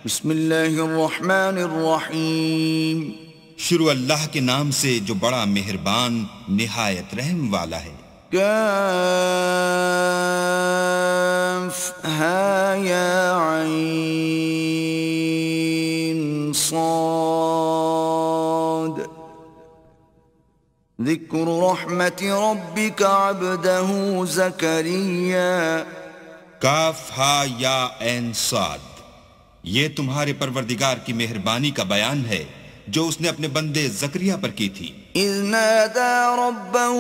بسم اللہ الرحمن الرحیم، شروع اللہ کے نام سے جو بڑا مہربان نہایت رحم والا ہے۔ کاف ہا یا عین صاد، ذکر رحمت ربک عبدہ زکریا۔ کاف ہا یا عین صاد، یہ تمہارے پروردگار کی مہربانی کا بیان ہے جو اس نے اپنے بندے زکریا پر کی تھی۔ اذ نادى ربه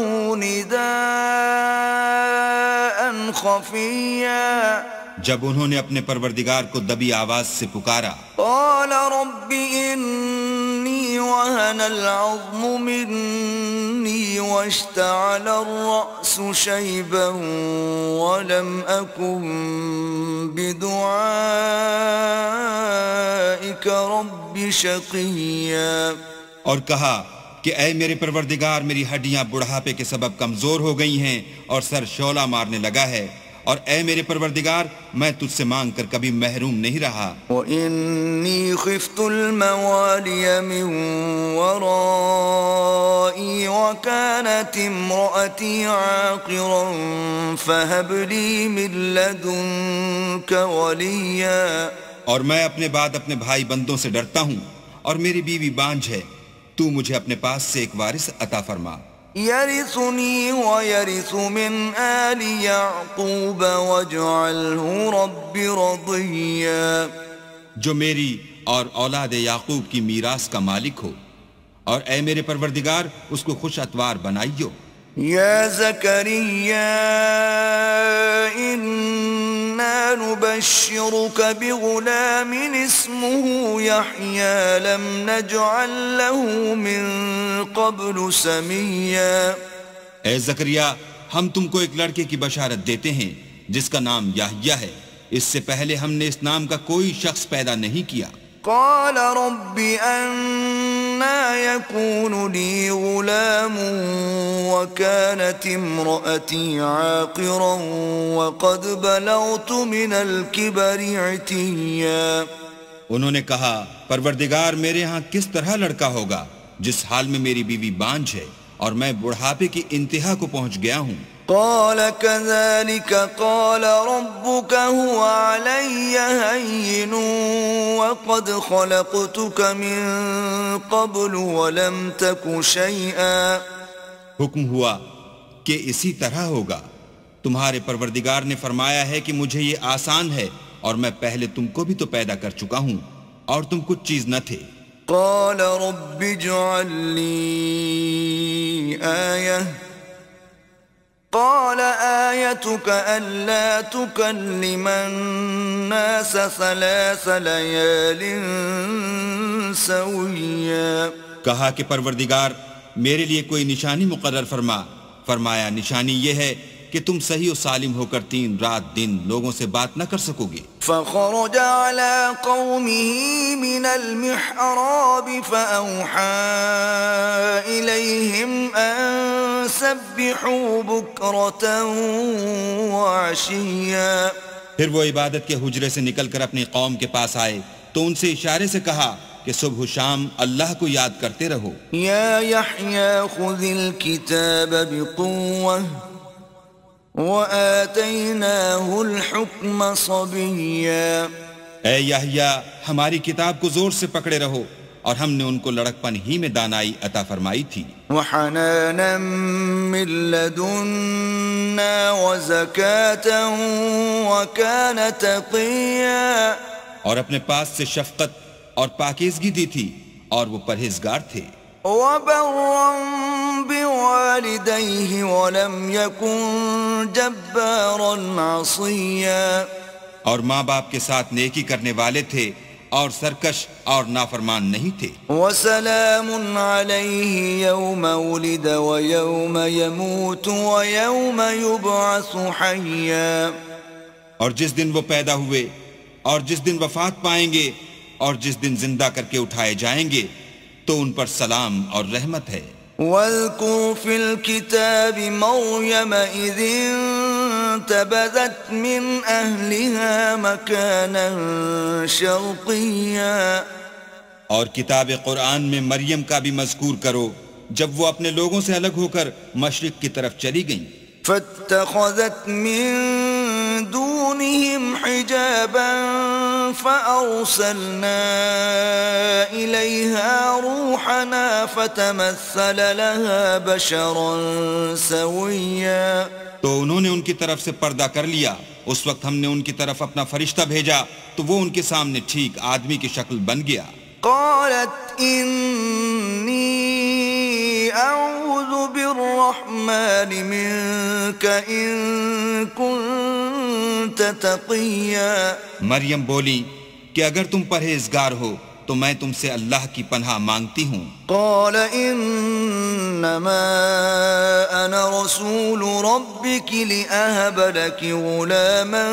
نداء خفيا، جب انہوں نے اپنے پروردگار کو دبی آواز سے پکارا۔ قال رب إني وهن العظم مني واشتعل الرأس شيبا ولم أكن بدعائك رب شقيا۔ اور کہا کہ اے میرے پروردگار، میری ہڈیاں بڑھاپے کے سبب کمزور ہو گئی ہیں اور سر شعلہ مارنے لگا ہے، اور اے میرے پروردگار میں تجھ سے مانگ کر کبھی محروم نہیں رہا۔ وَإِنِّي خِفْتُ الْمَوَالِيَ مِنْ وَرَائِي وَكَانَتِ امْرَأَتِي عَاقِرًا فَهَبْ لِي مِنْ لَدُنْكَ وَلِيًّا۔ اور میں اپنے بعد اپنے بھائی بندوں سے ڈرتا ہوں، اور میری بیوی بانجھ ہے، تو مجھے اپنے پاس سے ایک وارث عطا فرما۔ يرثني ويرث من آل يعقوب واجعله رب رضيا۔ جو میری اور اولاد یعقوب کی میراث کا مالک ہو، اور اے میرے پروردگار اس کو خوش اتوار بنائیو۔ يا زكريا إنا نبشرك بغلام اسمه يحيى لم نجعل له من قبل سميا۔ اے زکریا، ہم تم کو ایک لڑکے کی بشارت دیتے ہیں جس کا نام یحییٰ ہے، اس سے پہلے ہم نے اس نام کا کوئی شخص پیدا نہیں کیا۔ قال رب أنا يكون لي غلام وكانت امرأتي عاقرا وقد بلغت من الكبر عتيا۔ انہوں نے کہا پروردگار میرے ہاں کس طرح لڑکا ہوگا جس حال میں میری بیوی بانجھ ہے اور میں بڑھاپے کی انتہا کو پہنچ گیا ہوں۔ قال كذلك قال ربك هو علي هين وقد خلقتك من قبل ولم تك شيئا۔ حکم ہوا کہ اسی طرح ہوگا، تمہارے پروردگار نے فرمایا ہے کہ مجھے یہ آسان ہے اور میں پہلے تم کو بھی تو پیدا کر چکا ہوں اور تم کچھ چیز نہ تھے۔ قال رب اجعل لي آية قال آيتك ألا تكلم الناس 3 ليال سويا۔ کہا کہ پروردگار میرے لیے کوئی نشانی مقرر فرما۔ فرمایا نشانی یہ ہے کہ تم صحیح و سالم ہو کر 3 رات دن لوگوں سے بات نہ کر سکو گے۔ فخرج على قومه من المحراب فأوحى إليهم أن سبحوا بكرة وعشيا۔ پھر وہ عبادت کے حجرے سے نکل کر اپنی قوم کے پاس آئے تو ان سے اشارے سے کہا کہ صبح و شام اللہ کو یاد کرتے رہو۔ يا يحيى خذ الكتاب بقوة وآتيناه الحكم صبيا۔ اے یحییٰ ہماری کتاب کو زور سے پکڑے رہو، اور ہم نے ان کو لڑکپن ہی میں دانائی عطا فرمائی تھی۔ وحنانا من لدنا وزكاة وكان تقيا۔ اور اپنے پاس سے شفقت اور پاکیزگی دی تھی اور وہ پرہیزگار تھے۔ وبرا بوالديه ولم يكن جبارا عصيا۔ اور ماں باپ کے ساتھ نیکی کرنے والے تھے اور سرکش اور نافرمان نہیں تھے۔ وسلام عليه يوم ولد ويوم يموت ويوم يبعث حيا۔ اور جس دن وہ پیدا ہوئے اور جس دن وفات پائیں گے اور جس دن زندہ کر کے اٹھائے جائیں گے تو ان پر سلام اور رحمت ہے۔ واذكر في الكتاب مريم إذ فانتبذت من أهلها مكانا شرقيا. اور کتاب قرآن میں مریم کا بھی مذکور کرو جب وہ اپنے لوگوں سے الگ ہو کر مشرق کی طرف چلی گئیں. فاتخذت من دونهم حجابا فأرسلنا إليها روحنا فتمثل لها بشرا سويا. تو انہوں نے ان کی طرف سے پردہ کر لیا. اس وقت ہم نے ان کی طرف اپنا فرشتہ بھیجا تو وہ ان کے سامنے ٹھیک آدمی کی شکل بن گیا. قالت إني أعوذ بالرحمن منك إن كنت تقيا. مریم بولی کہ اگر تم پرہیزگار ہو تو میں تم سے اللہ کی پناہ مانگتی ہوں. قال انما انا رسول ربك لأهب لك غلاما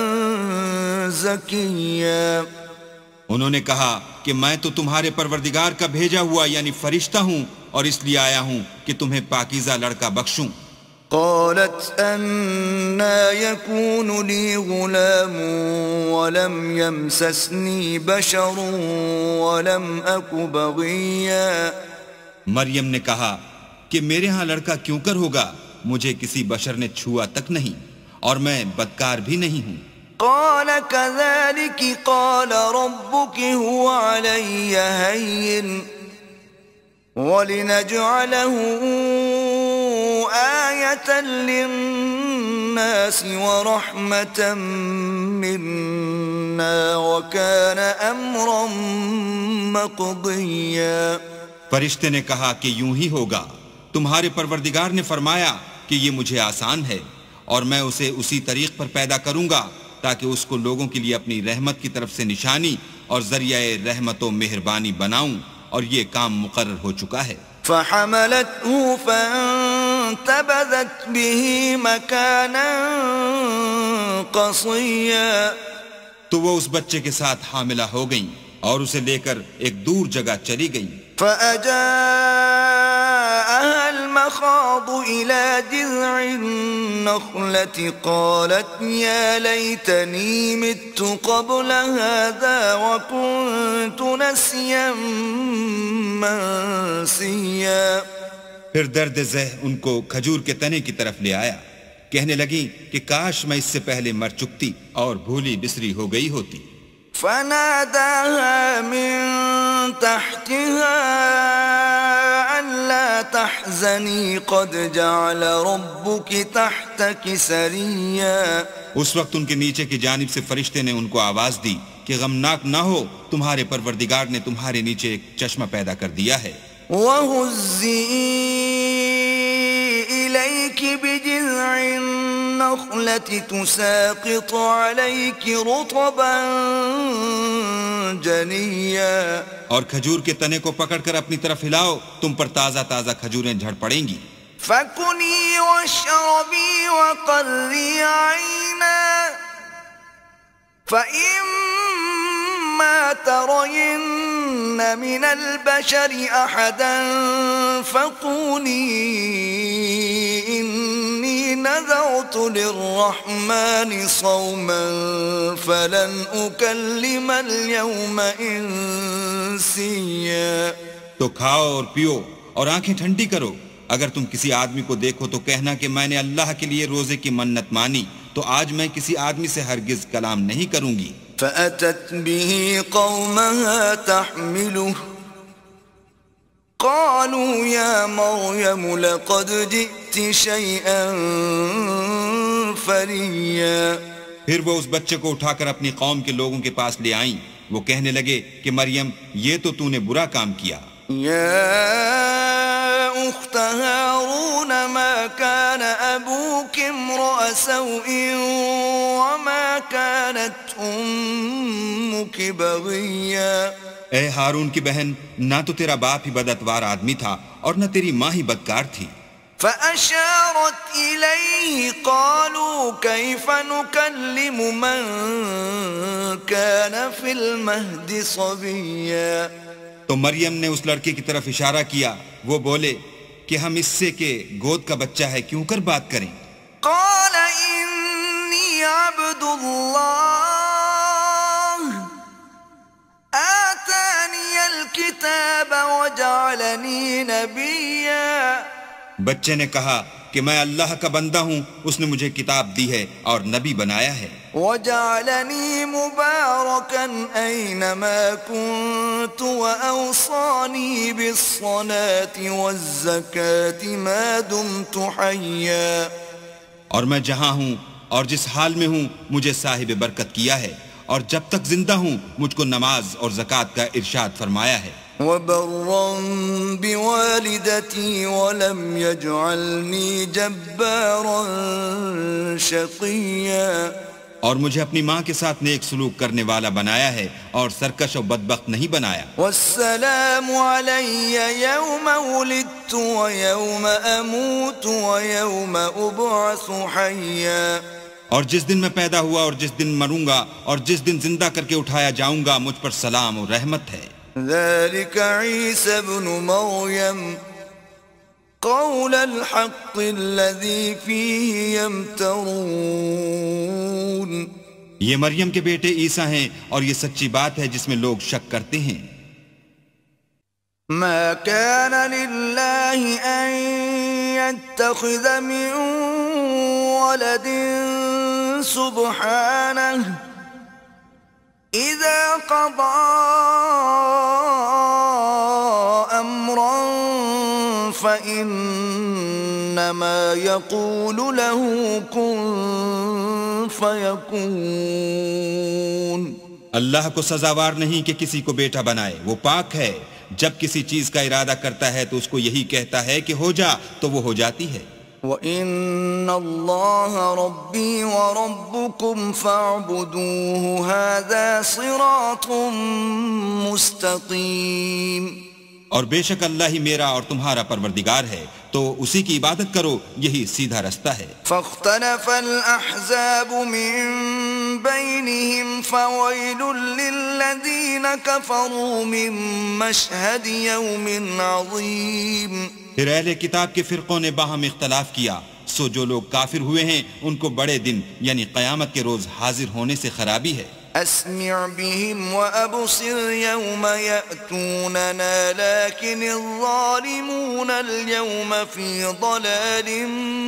زكيا. انہوں نے کہا کہ میں تو تمہارے پروردگار کا بھیجا ہوا یعنی فرشتہ ہوں اور اس لیے آیا ہوں کہ تمہیں پاکیزہ لڑکا بخشوں. قالت أنا يكون لي غلام ولم يمسسني بشر ولم أك بغيا. مریم نے کہا کہ میرے ہاں لڑکا کیوں کر ہوگا، مجھے کسی بشر نے چھوا تک نہیں اور میں بدکار بھی نہیں ہوں. قال كذلك قال ربك هو علي هين ولنجعله آية للناس ورحمة منا وكان أمرا مقضيا. فرشتے نے کہا کہ یوں ہی ہوگا، تمہارے پروردگار نے فرمایا کہ یہ مجھے آسان ہے اور میں اسے اسی طریق پر پیدا کروں گا تاکہ اس کو لوگوں کے لیے اپنی رحمت کی طرف سے نشانی اور ذریعہ رحمت و مہربانی بناؤں، اور یہ کام مقرر ہو چکا ہے. فحملته فانتبذت به مكانا قصيا. تو وہ اس بچے کے ساتھ حاملہ ہو گئیں اور اسے لے کر ایک دور جگہ چلی گئیں. فأجاءها المخاض إلى جذع النخلة قالت يا ليتني مت قبل هذا وكنت نسيا منسيا. پھر درد ذہ ان کو کھجور کے تنے کی طرف لے آیا. کہنے لگیں کہ کاش میں اس سے پہلے مر چکتی اور بھولی بسری ہو گئی ہوتی. فناداها من تحتها ألا تحزني قد جعل ربك تحتك سريا. اس وقت ان کے نیچے کی جانب سے فرشتے نے ان کو آواز دی کہ غمناک نہ ہو، تمہارے پروردگار نے تمہارے نیچے ایک چشمہ پیدا کر دیا ہے. وَهُزِّي إِلَيْكِ بِجِذْعِ النَّخْلَةِ تُسَاقِطُ عَلَيْكِ رُطَبًا جَنِيًّا. اور کھجور کے تنے کو پکڑ کر اپنی طرف ہلاؤ، تم پر تازہ تازہ کھجوریں جھڑ پڑیں گی. فَكُلِي وَاشْرَبِي وَقَرِّي عَيْنًا فَإِمَّا تَرَيِنَّ مِنَ الْبَشَرِ أَحَدًا فَقُولِي إِنِّي نَذَرْتُ لِلرَّحْمَنِ صَوْمًا فَلَنْ أُكَلِّمَ الْيَوْمَ إِنسِيًّا. تو کھاؤ اور پیو اور آنکھیں ٹھنڈی کرو. اگر تم کسی آدمی کو دیکھو تو کہنا کہ میں نے اللہ کے لیے روزے کی منت مانی، تو آج میں کسی آدمی سے ہرگز کلام نہیں کروں گی. فأتت به قومها تحمله قالوا يا مريم لقد جئت شيئا فريا. پھر وہ اس بچے کو اٹھا کر اپنی قوم کے لوگوں کے پاس لے آئیں. وہ کہنے لگے کہ مریم یہ تو نے برا کام کیا. يا أخت هارون ما كان أبوك امرأ سوء وما كانت أمك بغيا. اے ہارون کی بہن، نہ تو تیرا باپ ہی بداتوار آدمی تھا اور نہ تیری ماں ہی بدکار تھی. فأشارت إليه قالوا كيف نكلم من كان في المهد صبيا. تو مریم نے اس لڑکے کی طرف اشارہ کیا. وہ بولے کہ ہم اس سے کہ گود کا بچہ ہے کیوں کر بات کریں. قال إني عبد الله آتاني الكتاب وجعلني نبيا. بچے نے کہا کہ میں اللہ کا بندہ ہوں، اس نے مجھے کتاب دی ہے اور نبی بنایا ہے. وجعلني مباركا أينما كنت وأوصاني بالصلاة والزكاة ما دمت حيا. اور میں جہاں ہوں اور جس حال میں ہوں مجھے صاحب برکت کیا ہے، اور جب تک زندہ ہوں مجھ کو نماز اور زکوٰۃ کا ارشاد فرمایا ہے. وبرا بوالدتي ولم يجعلني جبارا شقيا. اور مجھے اپنی ماں کے ساتھ نیک سلوک کرنے والا بنایا ہے اور سرکش و بدبخت نہیں بنایا. والسلام علي يوم ولدت ويوم أموت ويوم أبعث حيا. اور جس دن میں پیدا ہوا اور جس دن مروں گا اور جس دن زندہ کر کے اٹھایا جاؤں گا مجھ پر سلام اور رحمت ہے. ذلك عيسى ابن مريم قول الحق الذي فيه يمترون. یہ مریم کے بیٹے عیسیٰ ہیں اور یہ سچی بات ہے جس میں لوگ شک کرتے ہیں. ما كان لله أن يتخذ من ولد سبحانه إذا قضى أمرا فإنما يقول له كن فيكون. اللہ کو سزاوار نہیں کہ کسی کو بیٹا بنائے، وہ پاک ہے. جب کسی چیز کا ارادہ کرتا ہے تو اس کو یہی کہتا ہے کہ ہو جا تو وہ ہو جاتی ہے. وَإِنَّ اللَّهَ رَبِّي وَرَبُّكُمْ فَاعْبُدُوهُ هَذَا صِرَاطٌ مُسْتَقِيمٌ. اور بے شک اللہ ہی میرا اور تمہارا پروردگار ہے، تو اسی کی عبادت کرو، یہی سیدھا رستہ ہے. فاختلف الأحزاب من بينهم فويل للذين كفروا من مشهد يوم عظيم. پھر اہل کتاب کے فرقوں نے باہم اختلاف کیا، سو جو لوگ کافر ہوئے ہیں ان کو بڑے دن یعنی قیامت کے روز حاضر ہونے سے خرابی ہے. أسمع بهم وأبصر يوم يأتوننا لكن الظالمون اليوم في ضلال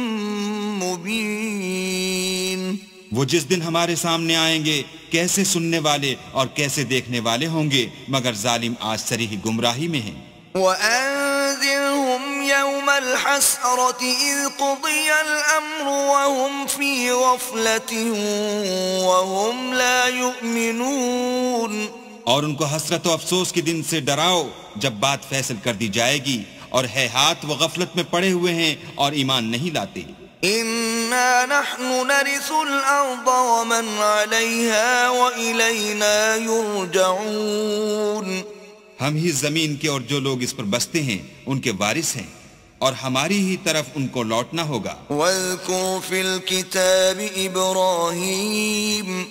مبين. وہ جس دن ہمارے سامنے آئیں گے کیسے سننے والے اور کیسے دیکھنے والے ہوں گے، مگر ظالم آج صریح گمراہی میں ہیں. وأنذرهم يوم الحسرة إذ قضي الأمر وهم في غفلة وهم لا يؤمنون. اور ان کو حسرت و افسوس کے دن سے ڈراؤ جب بات فیصل کر دی جائے گی، اور ہے ہاتھ وہ غفلت میں پڑے ہوئے ہیں اور ایمان نہیں لاتے. إنا نحن نرث الأرض ومن عليها وإلينا يرجعون. ہم ہی زمین کے اور جو لوگ اس پر بستے ہیں ان کے وارث ہیں، اور ہماری ہی طرف ان کو لوٹنا ہوگا. واذكر في الكتاب إبراهيم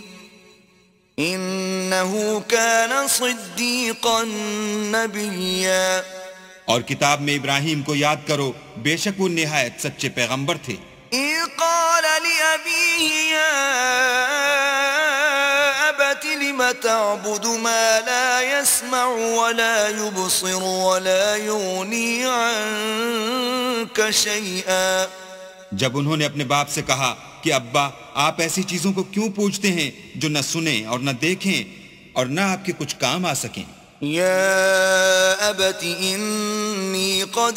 إنه كان صديقا نبيا. اور کتاب میں ابراہیم کو یاد کرو، بے شک وہ نہایت سچے پیغمبر تھے. إذ قال لأبيه يا أبت لم تعبد ما لا يسمع ولا يبصر ولا يغني عنك شيئا. جب انہوں نے اپنے باپ سے کہا کہ ابا آپ ایسی چیزوں کو کیوں پوچھتے ہیں جو نہ سنیں اور نہ دیکھیں اور نہ آپ کے کچھ کام آ سکیں. يا أبت إني قد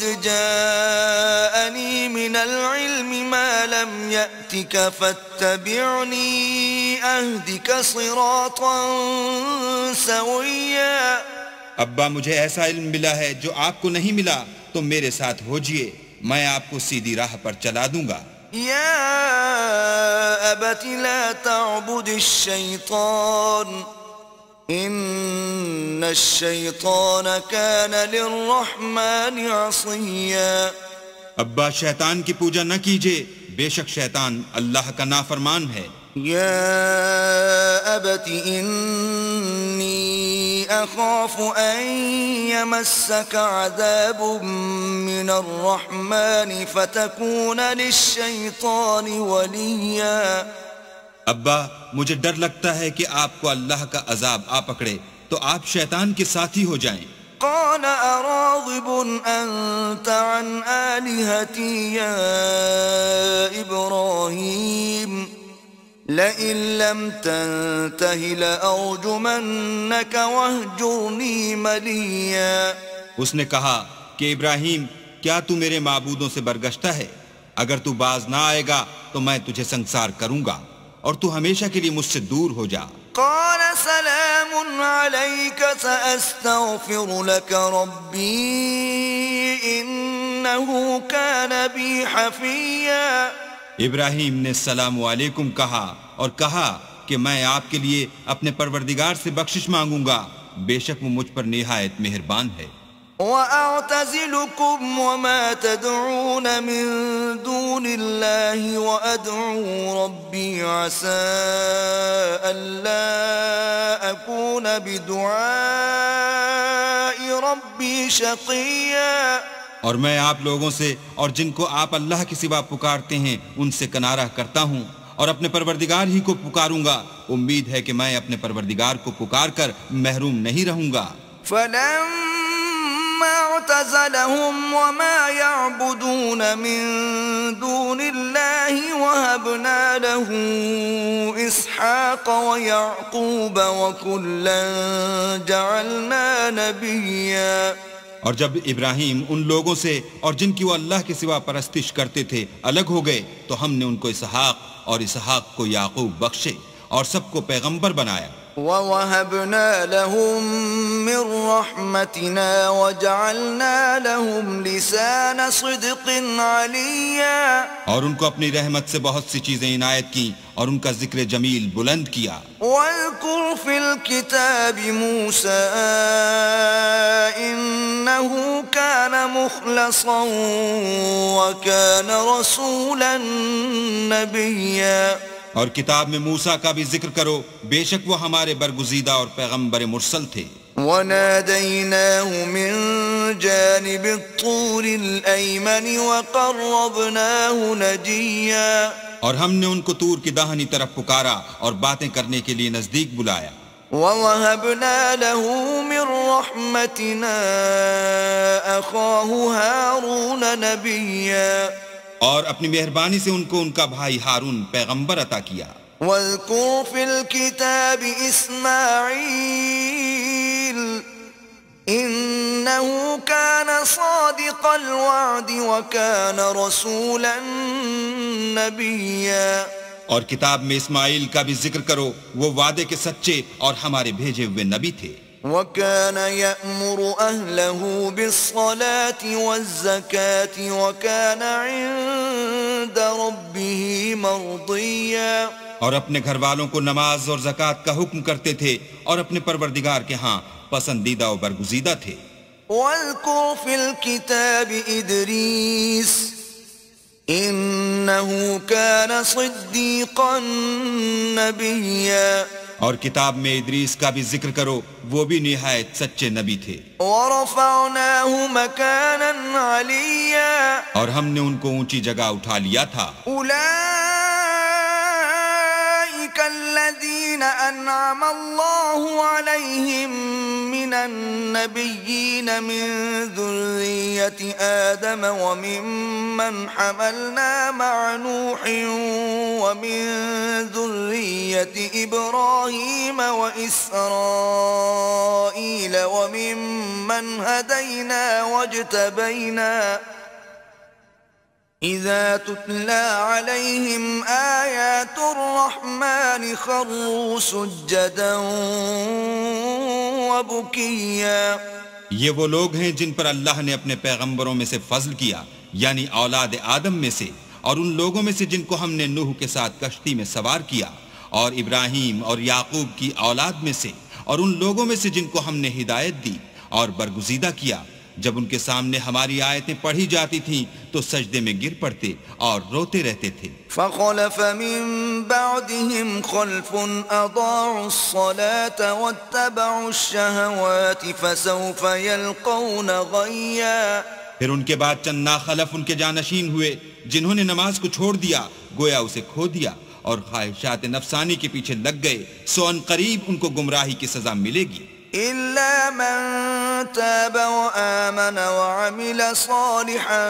جاءني من العلم ما لم يأتك فاتبعني أهدك صراطا سويا. ابا مجھے ایسا علم ملا ہے جو آپ کو نہیں ملا، تو میرے ساتھ ہوجئے، میں آپ کو سیدھی راہ پر چلا دوں گا. يا أبت لا تعبد الشيطان إن الشيطان كان للرحمن عصيا. ابا شیطان کی پوجا نہ کیجئے، بے شک شیطان اللہ کا نافرمان ہے. يا أبت إني أخاف أن يمسك عذاب من الرحمن فتكون للشيطان وليا. ابا مجھے ڈر لگتا ہے کہ آپ کو اللہ کا عذاب آ پکڑے تو آپ شیطان کے ساتھی ہو جائیں۔ قال أراغب أنت عن آلهتي يا إبراهيم لئن لم تنته لأرجمنك واهجرني مليا۔ اس نے کہا کہ ابراہیم کیا تو میرے معبودوں سے برگشتہ ہے؟ اگر تو باز نہ آئے گا تو میں تجھے سنسار کروں گا اور تو ہمیشہ کے لیے مجھ سے دور ہو جا۔ قال سلام عليك سأستغفر لك ربي إنه كان بي حفيا۔ ابراہیم نے السلام علیکم کہا اور کہا کہ میں آپ کے لیے اپنے پروردگار سے بخشش مانگوں گا، بے شک وہ مجھ پر نہایت مہربان ہے۔ وَأَعْتَزِلُكُمْ وَمَا تَدْعُونَ مِن دُونِ اللَّهِ وَأَدْعُو رَبِّي عَسَىٰ أَلَّا أَكُونَ بِدُعَاءِ رَبِّي شَقِيًّا۔ اور میں آپ لوگوں سے اور جن کو آپ اللہ کے سوا پکارتے ہیں ان سے کنارہ کرتا ہوں اور اپنے پروردگار ہی کو پکاروں گا، امید ہے کہ میں اپنے پروردگار کو پکار کر محروم نہیں رہوں گا۔ فَلَمَّا اعْتَزَلَهُمْ وَمَا يَعْبُدُونَ مِن دُونِ اللَّهِ وَهَبْنَا لَهُ إِسْحَاقَ وَيَعْقُوبَ وَكُلًّا جَعَلْنَا نَبِيًّا۔ اور جب ابراہیم ان لوگوں سے اور جن کی وہ اللہ کے سوا پرستش کرتے تھے الگ ہو گئے تو ہم نے ان کو اسحاق اور اسحاق کو یعقوب بخشے اور سب کو پیغمبر بنایا۔ وَوَهَبْنَا لَهُم مِّن رَّحْمَتِنَا وَجَعَلْنَا لَهُمْ لِسَانَ صِدْقٍ عَلِيًّا۔ اور ان کو اپنی رحمت سے بہت سی چیزیں عنایت کی اور ان کا ذکر جمیل بلند کیا۔ وَاذْكُرْ فِي الْكِتَابِ مُوسَىٰ إِنَّهُ كَانَ مُخْلَصًا وَكَانَ رَسُولًا نَبِيًّا۔ اور کتاب میں موسیٰ کا بھی ذکر کرو، بے شک وہ ہمارے برگزیدہ اور پیغمبر مرسل تھے۔ وَنَادَيْنَاهُ مِن جَانِبِ الطُّورِ الْأَيْمَنِ وَقَرَّبْنَاهُ نَجِيًّا۔ اور ہم نے ان کو طور کی داہنی طرف پکارا اور باتیں کرنے کے لیے نزدیک بلایا۔ وَوَهَبْنَا لَهُ مِن رَّحْمَتِنَا أَخَاهُ هَارُونَ نَبِيًّا۔ اور اپنی مہربانی سے ان کو ان کا بھائی ہارون پیغمبر عطا کیا۔ وَاذْكُرْ فِي الْكِتَابِ إِسْمَاعِيلَ إِنَّهُ كَانَ صَادِقَ الْوَعْدِ وَكَانَ رَسُولًا نَبِيًّا۔ اور کتاب میں اسماعیل کا بھی ذکر کرو، وہ وعدے کے سچے اور ہمارے بھیجے ہوئے نبی تھے۔ وَكَانَ يَأْمُرُ أَهْلَهُ بِالصَّلَاةِ وَالزَّكَاةِ وَكَانَ عِندَ رَبِّهِ مَرْضِيًّا۔ اور اپنے گھر والوں کو نماز اور زکوٰۃ کا حکم کرتے تھے اور اپنے پروردگار کے ہاں پسندیدہ و برگزیدہ تھے۔ وَاذْكُرْ فِي الْكِتَابِ إِدْرِيسَ إِنَّهُ كَانَ صِدِّيقًا نَبِيًّا۔ اور کتاب میں ادریس کا بھی ذکر کرو، وہ بھی نہایت سچے نبی تھے۔ وَرَفَعْنَاهُ مَكَانًا عَلِيًّا۔ اور ہم نے ان کو اونچی جگہ اٹھا لیا تھا۔ أُولَئِكَ الَّذِينَ أَنْعَمَ اللَّهُ عَلَيْهِمْ مِنَ النَّبِيِّينَ مِن ذُرِّيَّةِ آدَمَ وَمِمَّنْ حَمَلْنَا مَعَ نُوحٍ وَمِن ذُرِّيَّةِ إِبْرَاهِيمَ وَإِسْرَائِيلَ وَمِمَّنْ هَدَيْنَا وَاجْتَبَيْنَا إِذَا تُتْلَى عَلَيْهِمْ آيَاتُ الرَّحْمَنِ خَرُّوا سُجَّدًا وَبُكِيًّا۔ یہ وہ لوگ ہیں جن پر اللہ نے اپنے پیغمبروں میں سے فضل کیا، یعنی اولاد آدم میں سے، اور ان لوگوں میں سے جن کو ہم نے نوح کے ساتھ کشتی میں سوار کیا، اور ابراہیم اور یعقوب کی اولاد میں سے، اور ان لوگوں میں سے جن کو ہم نے ہدایت دی اور برگزیدہ کیا، جب ان کے سامنے ہماری آیتیں پڑھی جاتی تھیں تو سجدے میں گر پڑتے اور روتے رہتے تھے۔ فَخَلَفَ مِن بَعْدِهِمْ خَلْفٌ أَضَاعُوا الصَّلَاةَ وَاتَّبَعُوا الشَّهَوَاتِ فَسَوْفَ يَلْقَوْنَ غَيًّا۔ پھر ان کے بعد چند ناخلف ان کے جانشین ہوئے جنہوں نے نماز کو چھوڑ دیا، گویا اسے کھو دیا، اور خواہشات نفسانی کے پیچھے لگ گئے سو ان قریب ان کو گمراہی کی سزا ملے گی إلا من تاب وآمن وعمل صالحا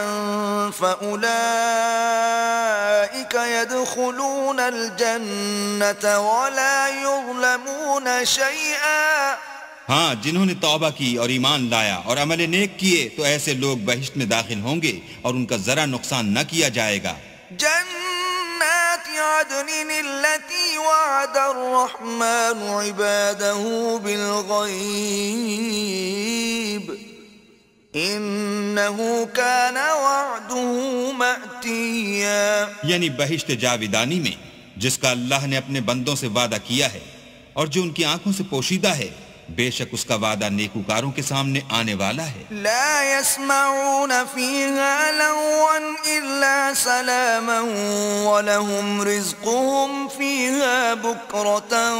فأولئك يدخلون الجنة ولا يظلمون شيئا ہاں جنہوں نے توبہ کی اور ایمان لایا اور عمل نیک کیے تو ایسے لوگ بہشت میں داخل ہوں گے اور ان کا ذرا نقصان نہ کیا جائے گا جنات عدن التي وعد الرحمن عباده بالغيب إنه كان وعده مأتيا یعنی بہشت جاودانی میں جس کا اللہ نے اپنے بندوں سے وعدہ کیا ہے اور جو ان کی آنکھوں سے پوشیدہ ہے بے شک اس کا وعدہ نیکوکاروں کے سامنے آنے والا ہے لا يسمعون فيها لغوا إلا سلاما ولهم رزقهم فيها بكرة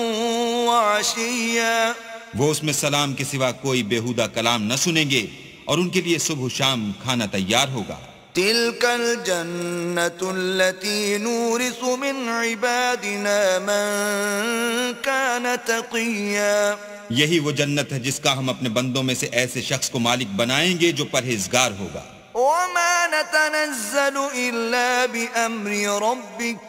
وعشيا وہ اس میں سلام کے سوا کوئی بیہودہ کلام نہ سنیں گے اور ان کے لیے صبح و شام کھانا تیار ہوگا تلك الجنة التي نورث من عبادنا من كان تقيا یہی وہ جنت ہے جس کا ہم اپنے بندوں میں سے ایسے شخص کو مالک بنائیں گے جو پرہیزگار ہوگا وما نتنزل إلا بأمر ربك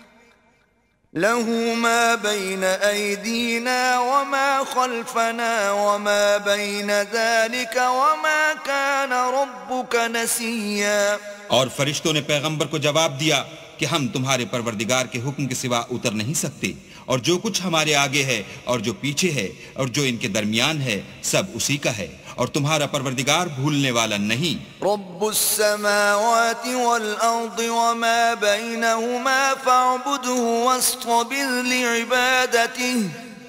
له ما بين أيدينا وما خلفنا وما بين ذلك وما كان ربك نسيا اور فرشتوں نے پیغمبر کو جواب دیا کہ ہم تمہارے پروردگار کے حکم کے سوا اتر نہیں سکتے اور جو کچھ ہمارے آگے ہے اور جو پیچھے ہے اور جو ان کے درمیان ہے سب اسی کا ہے اور تمہارا پروردگار بھولنے والا نہیں رب السماوات والأرض وما بينهما فاعبده واصطبر لعبادته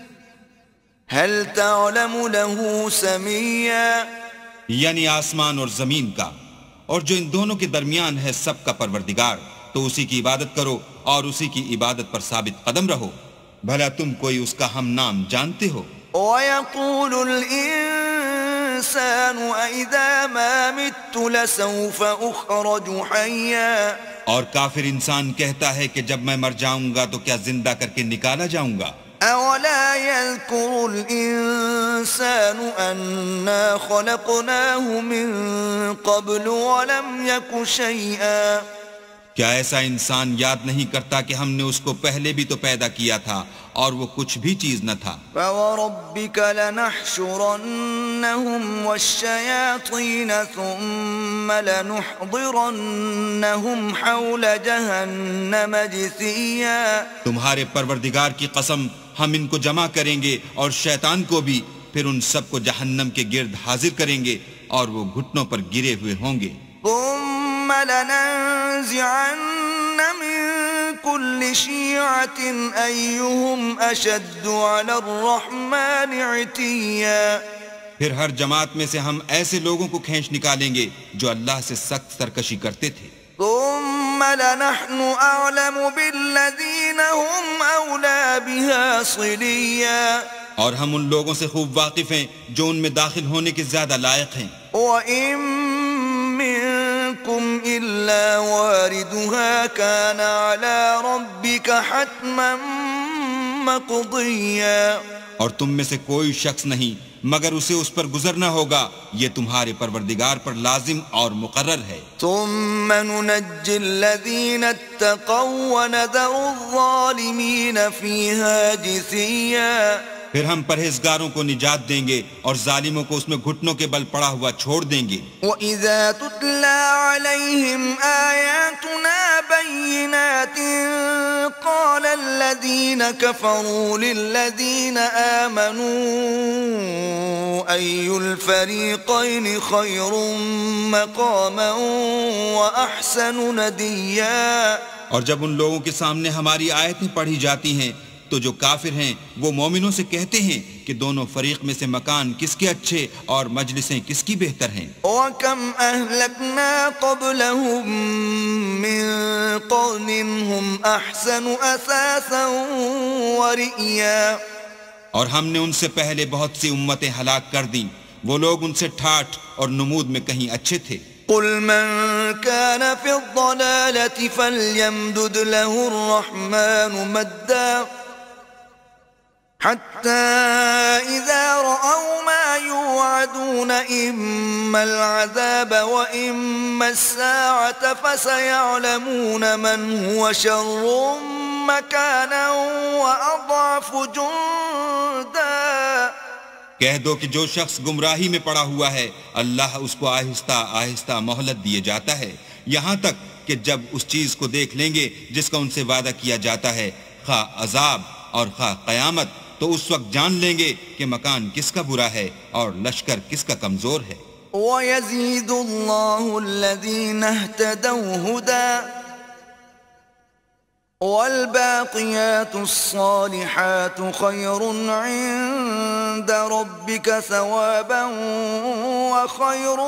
هل تعلم له سميا یعنی آسمان اور زمین کا اور جو ان دونوں کے درمیان ہے سب کا پروردگار تو اسی کی عبادت کرو اور اسی کی عبادت پر ثابت قدم رہو بھلا تم کوئی اس کا ہم نام جانتے ہو وَيَقُولُ الْإِنسَانُ أَإِذَا مَا مِتُّ لَسَوْفَ أُخْرَجُ حَيًّا اور کافر انسان کہتا ہے کہ جب میں مر جاؤں گا تو کیا زندہ کر کے نکالا جاؤں گا أَوَلَا يَذْكُرُ الْإِنسَانُ أَنَّا خَلَقْنَاهُ مِن قَبْلُ وَلَمْ يَكُ شَيْئًا کیا ایسا انسان یاد نہیں کرتا کہ ہم نے اس کو پہلے بھی تو پیدا کیا تھا اور وہ کچھ بھی چیز نہ تھا فَوَرَبِّكَ لَنَحْشُرَنَّهُمْ وَالشَّيَاطِينَ ثُمَّ لَنُحْضِرَنَّهُمْ حَوْلَ جَهَنَّمَ جِثِيًّا تمہارے پروردگار کی قسم ہم ان کو جمع کریں گے اور شیطان کو بھی پھر ان سب کو جہنم کے گرد حاضر کریں گے اور وہ گھٹنوں پر گرے ہوئے ہوں گے ثم لننزعن من كل شيعة أيهم أشد على الرحمن عتيا پھر ہر جماعت میں سے ہم ایسے لوگوں کو کھینچ نکالیں گے جو اللہ سے سخت سرکشی کرتے تھے ثم لنحن أعلم بالذين هم أولى بها صليا اور ہم ان لوگوں سے خوب واقف ہیں جو ان میں داخل ہونے کے زیادہ لائق ہیں وَإِن مِّنكُمْ إِلَّا وَارِدُهَا كَانَ عَلَى رَبِّكَ حَتْمًا مَّقْضِيًّا اور تم میں سے کوئی شخص نہیں مگر اسے اس پر گزرنا ہوگا یہ تمہارے پروردگار پر لازم اور مقرر ہے ثُمَّ نُنَجِّي الَّذِينَ اتَّقَوْا وَنَذَرُ الظَّالِمِينَ فِيهَا جِثِيًّا پھر ہم پرہیزگاروں کو نجات دیں گے اور ظالموں کو اس میں گھٹنوں کے بل پڑا ہوا چھوڑ دیں گے وَإِذَا تُتْلَى عَلَيْهِمْ آيَاتُنَا بَيِّنَاتٍ قَالَ الَّذِينَ كَفَرُوا لِلَّذِينَ آمَنُوا أَيُّ الْفَرِيقَيْنِ خَيْرٌ مَّقَامًا وَأَحْسَنُ نَدِيًّا اور جب ان لوگوں کے سامنے ہماری آیتیں پڑھی جاتی ہیں تو جو کافر ہیں وہ مومنوں سے کہتے ہیں کہ دونوں فریق میں سے مکان کس کے اچھے اور مجلسیں کس کی بہتر ہیں وَكَمْ أَهْلَكْنَا قَبْلَهُمْ مِنْ قَرْنٍ هُمْ أَحْسَنُ أَثَاثًا وَرِئْيًا اور ہم نے ان سے پہلے بہت سی امتیں ہلاک کر دیں وہ لوگ ان سے ٹھاٹھ اور نمود میں کہیں اچھے تھے قل من كان في الضلالة فليمدد له الرحمن مدا حتى إذا رأوا ما يوعدون إما العذاب وإما الساعة فسيعلمون من هو شر مكانا وأضعف جندا. کہہ دو کہ جو شخص گمراہی میں پڑا ہوا ہے اللہ اس کو آہستہ آہستہ مہلت دیے جاتا ہے یہاں تک کہ جب اس چیز کو دیکھ لیں گے جس کا ان سے وعدہ کیا جاتا ہے خواہ عذاب اور خواہ قیامت تو اس وقت جان لیں گے کہ مکان کس کا برا ہے اور لشکر کس کا کمزور ہے. وَيَزِيدُ اللَّهُ الَّذِينَ اهْتَدَوْا هُدًى والباقيات الصالحات خير عند ربك ثوابا وخير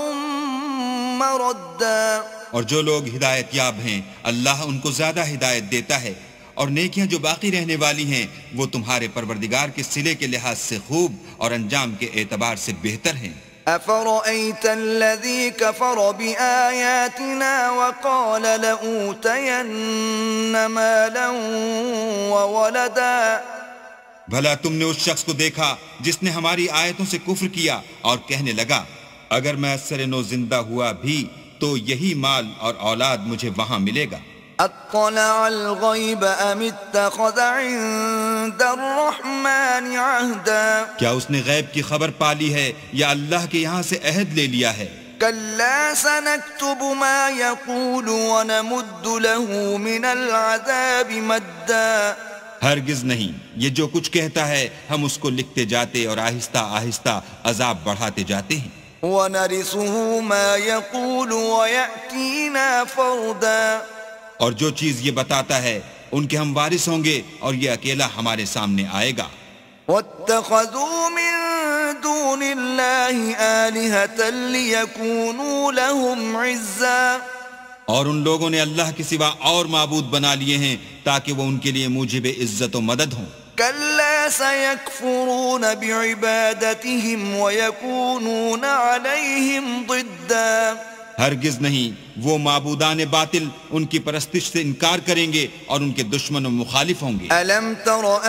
مردا. اور جو لوگ ہدایت یاب ہیں اللہ ان کو زیادہ ہدایت دیتا ہے اور نیکیاں جو باقی رہنے والی ہیں وہ تمہارے پروردگار کے صلے کے لحاظ سے خوب اور انجام کے اعتبار سے بہتر ہیں. أفرأيت الذي كفر بآياتنا وقال لأوتين مالا وولدا. بھلا تم نے اس شخص کو دیکھا جس نے ہماری آیتوں سے کفر کیا اور کہنے لگا اگر میں اثر نو زندہ ہوا بھی تو یہی مال اور اولاد مجھے وہاں ملے گا. اطلع الغیب ام اتخذ عند الرحمن عہدا. کیا اس نے غیب کی خبر پالی ہے یا اللہ کے یہاں سے عہد لے لیا ہے؟ کلا سنکتب ما یقول ونمد له من العذاب مدا. ہرگز نہیں، یہ جو کچھ کہتا ہے ہم اس کو لکھتے جاتے اور آہستہ آہستہ عذاب بڑھاتے جاتے ہیں. وَنَرِثُهُ مَا يَقُولُ وَيَأْتِينَا فَرْدًا. اور جو چیز یہ بتاتا ہے ان کے ہم وارث ہوں گے اور یہ اکیلا ہمارے سامنے آئے گا. وَاتَّخَذُوا مِن دُونِ اللَّهِ آلِهَةً لِيَكُونُوا لَهُمْ عِزًّا. اور ان لوگوں نے اللہ کے سوا اور معبود بنا لیے ہیں تاکہ وہ ان کے لیے موجب عزت و مدد ہوں. كلا سيكفرون بعبادتهم ويكونون عليهم ضدا. ہرگز نہیں، وہ معبودان باطل ان کی پرستش سے انکار کریں گے اور ان کے دشمن و مخالف ہوں گے. ألم تر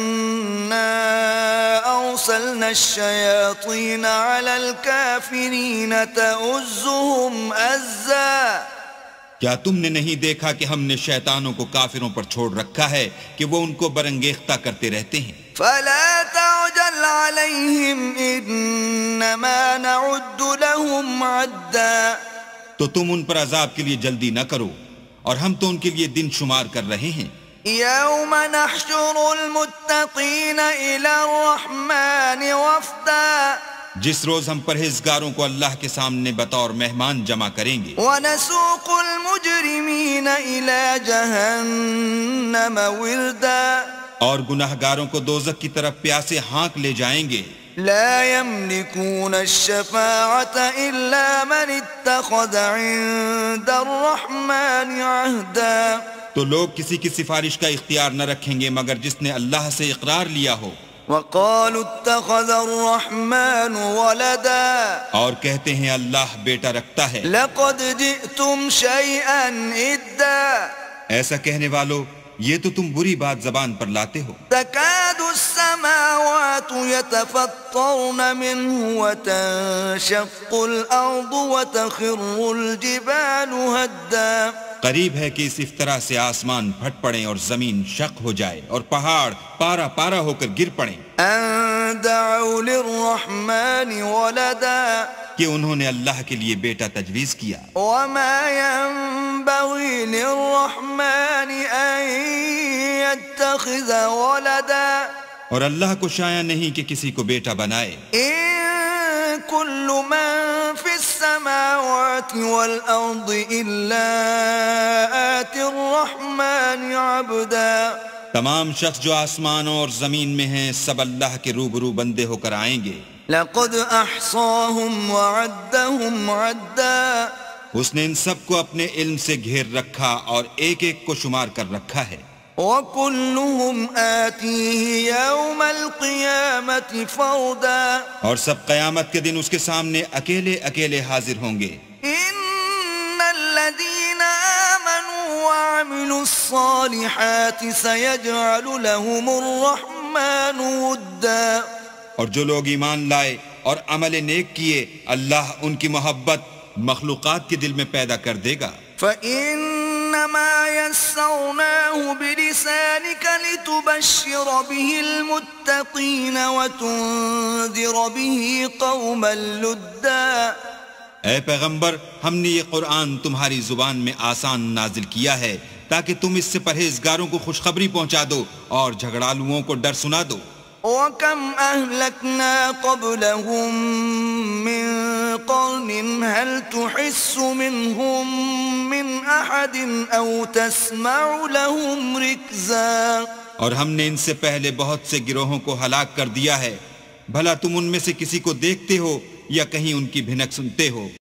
أنا أرسلنا الشياطين على الكافرين تؤزهم أزا. کیا تم نے نہیں دیکھا کہ ہم نے شیطانوں کو کافروں پر چھوڑ رکھا ہے کہ وہ ان کو برنگیختہ کرتے رہتے ہیں؟ فلا تعجل عليهم إنما نعد لهم عدا. تو تم ان پر عذاب کے لیے جلدی نہ کرو اور ہم تو ان کے لیے دن شمار کر رہے ہیں. يوم نحشر المتقين إلى الرحمن وفدا. جس روز ہم پرہیزگاروں کو اللہ کے سامنے بطور مہمان جمع کریں گے. وَنَسُوقُ الْمُجْرِمِينَ إِلَى جَهَنَّمَ وِرْدًا. اور گناہگاروں کو دوزخ کی طرف پیاسے ہانک لے جائیں گے. لا يملكون الشفاعة إلا من اتخذ عند الرحمن عهدا. تو لوگ کسی کی سفارش کا اختیار نہ رکھیں گے مگر جس نے اللہ سے اقرار لیا ہو. وقالوا اتخذ الرحمن ولدا. اور کہتے ہیں اللہ بیٹا رکھتا ہے. لقد جئتم شيئا إدا. ایسا کہنے والو یہ تو تم بری بات زبان پر لاتے ہو. تكاد السماوات يتفطرن منه وتنشق الأرض وتخر الجبال هدا. قریب ہے کہ اس افطرا سے آسمان پھٹ پڑیں اور زمین شق ہو جائے اور پہاڑ پارا پارا ہو کر گر پڑیں. ان دعوا للرحمن ولدا. کہ انہوں نے اللہ کے لیے بیٹا تجویز کیا. وما ينبغي للرحمن ان يتخذ ولدا. اور اللہ کو شایع نہیں کہ کسی کو بیٹا بنائے. ان كل من في السماوات والارض الا آتي الرحمن عبدا. تمام شخص جو آسمانوں اور زمین میں ہیں سب اللہ کے روبرو بندے ہو کر آئیں گے. لقد احصاهم وعدهم عدا. اس نے ان سب کو اپنے علم سے گھیر رکھا اور ایک ایک کو شمار کر رکھا ہے. وَكُلُّهُمْ آتِيهِ يَوْمَ الْقِيَامَةِ فَرْدًا. اور سب قیامت کے دن اس کے سامنے اکیلے اکیلے حاضر ہوں گے. إِنَّ وعملوا الصالحات سيجعل لهم الرحمن ودا. اور جو لوگ ایمان لائے اور عمل نیک کیے اللہ ان کی محبت مخلوقات کے دل میں پیدا کر دے گا. فإنما يسرناه بلسانك لتبشر به المتقين وتنذر به قوما لدا. اے پیغمبر ہم نے یہ قرآن تمہاری زبان میں آسان نازل کیا ہے تاکہ تم اس سے پرہیزگاروں کو خوشخبری پہنچا دو اور جھگڑالوؤں کو ڈر سنا دو. وَكَمْ أَهْلَكْنَا قَبْلَهُمْ مِنْ قَرْنٍ هَلْ تُحِسُّ مِنْهُمْ مِنْ أَحَدٍ أَوْ تَسْمَعُ لَهُمْ رِكْزًا. اور ہم نے ان سے پہلے بہت سے گروہوں کو ہلاک کر دیا ہے، بھلا تم ان میں سے کسی کو دیکھتے ہو یا کہیں ان کی بھنک سنتے ہو؟